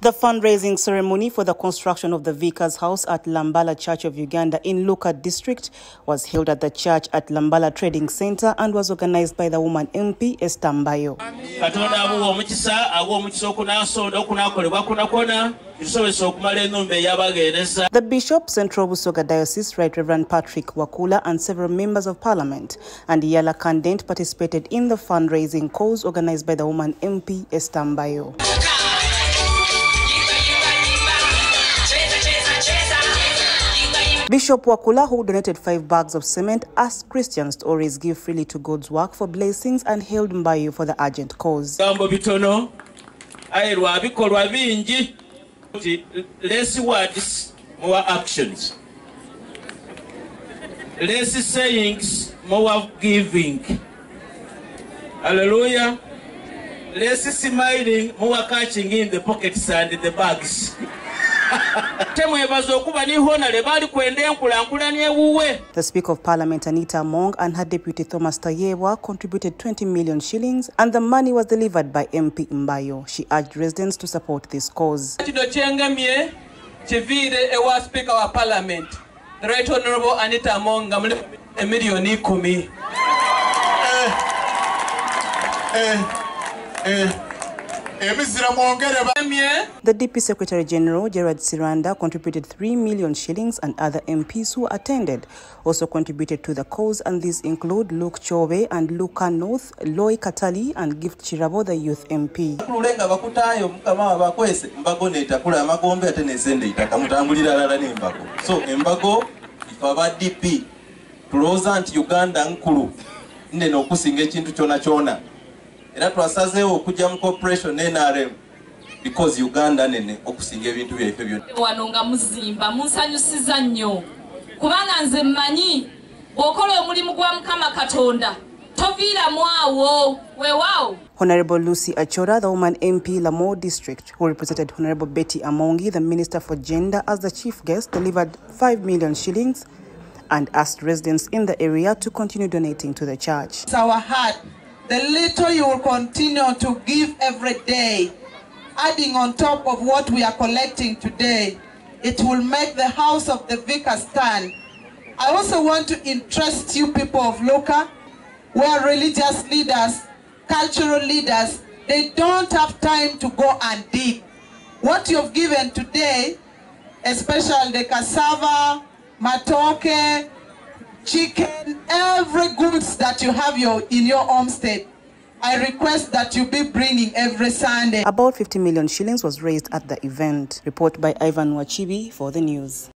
The fundraising ceremony for the construction of the Vicar's House at Lambala Church of Uganda in Luka District was held at the church at Lambala Trading Center and was organized by the woman MP Esther Mbayo. The Bishop, Central Busoga Diocese, Right Reverend Patrick Wakula, and several members of Parliament and Yala Kandent participated in the fundraising cause organized by the woman MP Esther Mbayo. Bishop Wakula, who donated 5 bags of cement, asked Christians to always give freely to God's work for blessings and hailed Mbayo for the urgent cause. Less words, more actions. Less sayings, more giving. Hallelujah. Less smiling, more catching in the pockets and the bags. The Speaker of Parliament, Anita Among, and her Deputy Thomas Tayewa contributed 20 million shillings, and the money was delivered by MP Mbayo. She urged residents to support this cause. Speaker of Parliament, the Right Honourable Anita Among, a million kumi. The DP Secretary General, Gerard Siranda, contributed 3 million shillings, and other MPs who attended also contributed to the cause, and these include Luke Chobe and Luka North, Loy Katali, and Gift Chirabo, the youth MP. So, Mbago, if our DP, Rosant Uganda Nkulu, Neno Kusinge Chintu Chona Chona. Era twasazeewo okujja mu corporation NRM because Uganda nene okusinga ebintu byaife byonna. Wano nga muzimba munsanyusiza nnyo kubanga nze mmanyi bw'okola omulimu gwa Mukama Katonda toviiramu awo weewaawo. Honorable Lucy Achora, the woman MP Lamo District, who represented Honorable Betty Amongi, the Minister for Gender, as the chief guest, delivered 5 million shillings and asked residents in the area to continue donating to the church. It's our heart. The little you will continue to give every day, adding on top of what we are collecting today, it will make the house of the vicar stand. I also want to interest you people of Luka, where religious leaders, cultural leaders, they don't have time to go and dig. What you've given today, especially the cassava, matoke, chicken, every goods that you have in your homestead, I request that you be bringing every Sunday. About 50 million shillings was raised at the event. Report by Ivan Wachibi for the news.